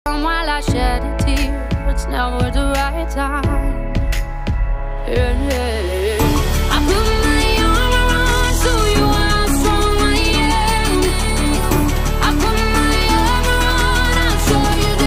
While I shed a tear, it's never the right time.